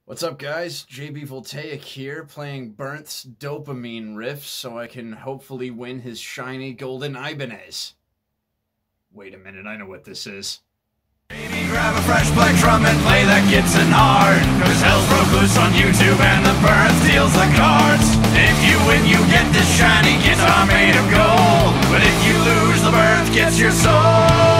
What's up, guys? JB Voltaic here, playing Bernth's Dopamine riff so I can hopefully win his shiny golden Ibanez. Wait a minute, I know what this is. Baby, grab a fresh plectrum and play that Gibson hard, cause hell's broke loose on YouTube and the Bernth deals the cards. If you win, you get this shiny guitar made of gold, but if you lose, the Bernth gets your soul.